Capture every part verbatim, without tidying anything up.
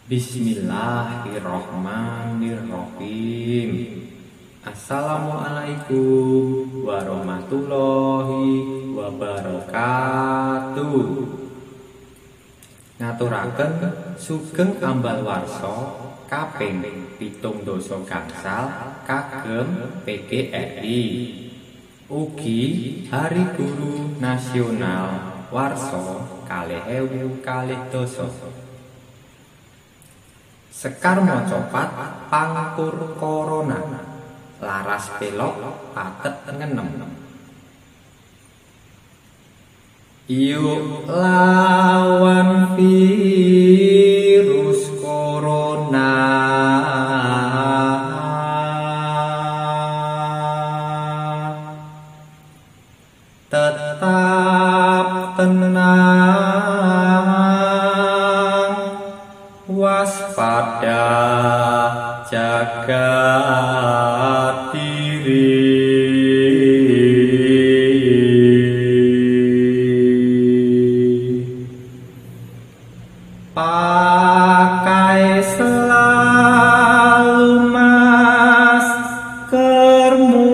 Bismillahirrahmanirrahim. Assalamualaikum warahmatullahi wabarakatuh. Ngaturaken sugeng ambal warsa kaping pitung dasa gangsal kagem P G R I. Ugi Hari Guru Nasional warsa kalih ewu kalih dasa. Sekar mocopat pangkur korona, laras pelok patet ngenem. Yuk lawan virus corona, tetap tenang, waspada, jaga diri. Pakai selalu maskermu,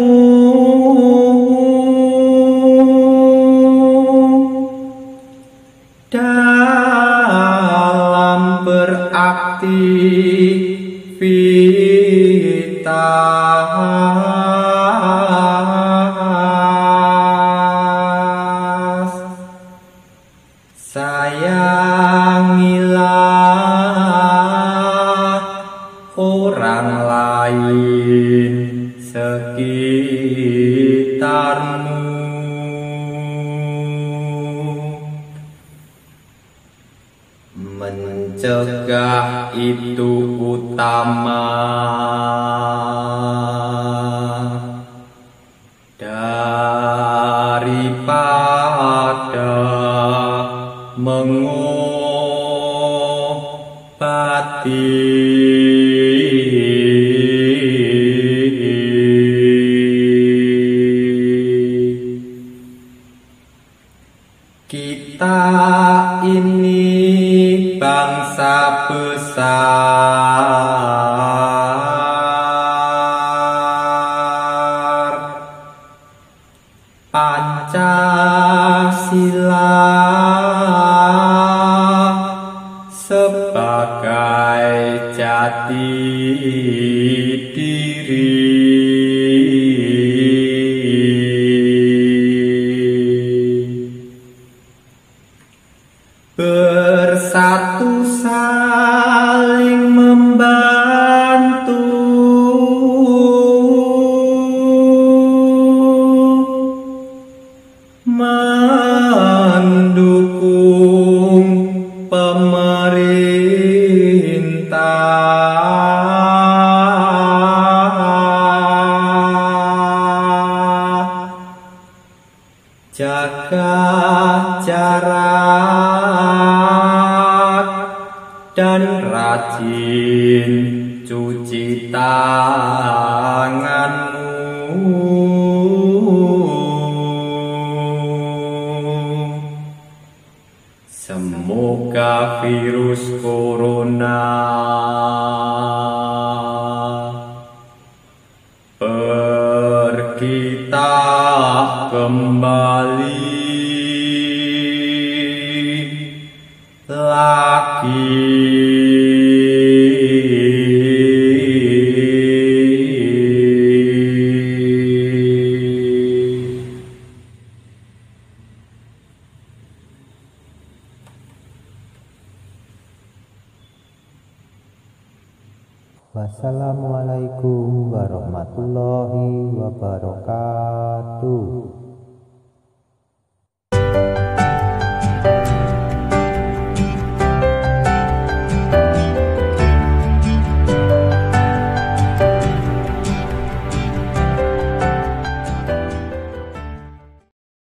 dalam beraktivitas. Sayangilah orang lain sekitarmu. Mencegah itu utama daripada mengobati. Kita ini bangsa besar, Pancasila sebagai jati diri. Bersatu saling membantu, mendukung pemerintah, jaga jarak dan rajin cuci tanganmu. Semoga virus corona pergi tak kembali lagi. Wassalamualaikum warahmatullahi wabarakatuh.